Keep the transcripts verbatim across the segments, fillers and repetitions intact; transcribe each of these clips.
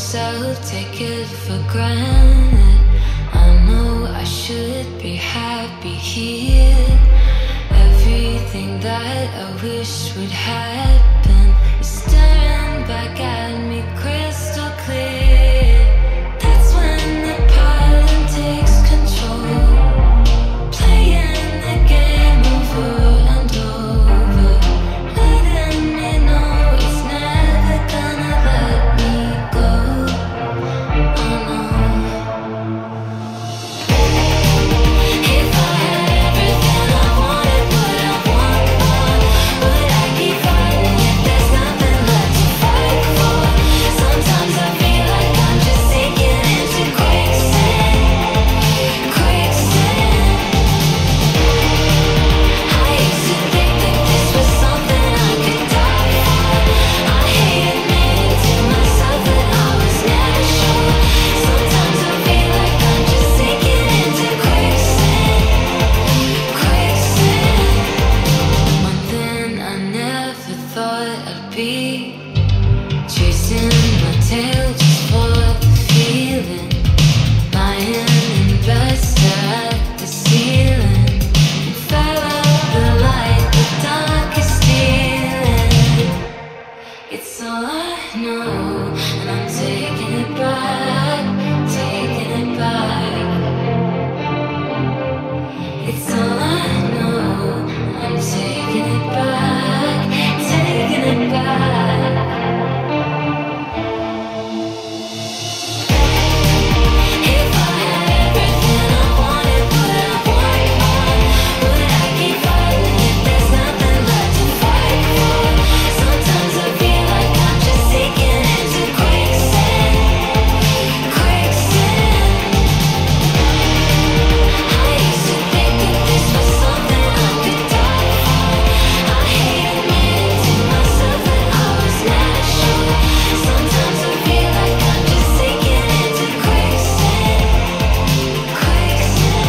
myself, take it for granted. I know I should be happy here. Everything that I wish would happen is staring back at me crystal clear. That's when the pattern takes control, playing the game over and over, letting me know it's never gonna let me go. Oh no. If I had everything I wanted, would I want more? Would I keep fighting if there's nothing left to fight for? Sometimes I feel like I'm just sinking into quicksand, quicksand. I used to think that this was something I could die for. I hate admitting to myself that I was never sure. Sometimes I feel like I'm just sinking into quicksand, quicksand. One thing I never thought I'd be, chasing my tail just for the feeling, lying in bed, stare at the ceiling, and follow the light the dark is stealing. It's all I know, and I'm taking it back, taking it back. It's all I know, and I'm taking it back, taking it back. If I had everything I wanted, would I want more? Would I keep fighting if there's nothing left to fight for? Sometimes I feel like I'm just sinking into quicksand, quicksand. I used to think that this was something I could die for. I hate admitting to myself that I was not sure. Sometimes I feel like I'm just sinking into quicksand, quicksand.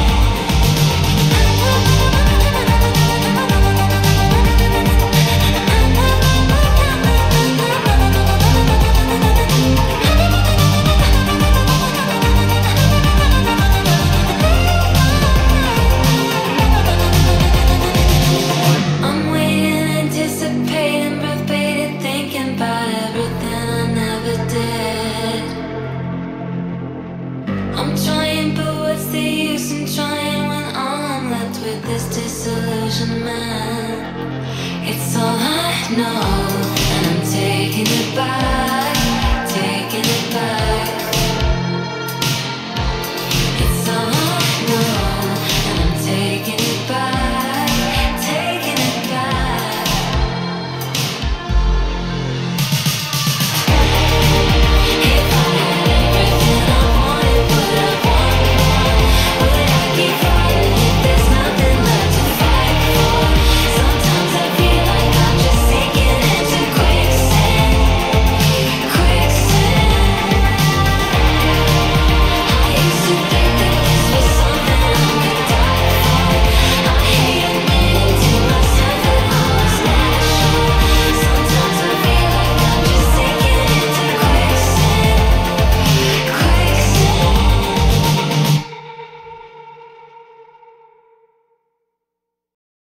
I'm waiting, anticipating, pervaded, thinking about everything I never did. I'm trying, but what's the use in trying when all I'm left with is disillusionment? It's all I know, and I'm taking it back.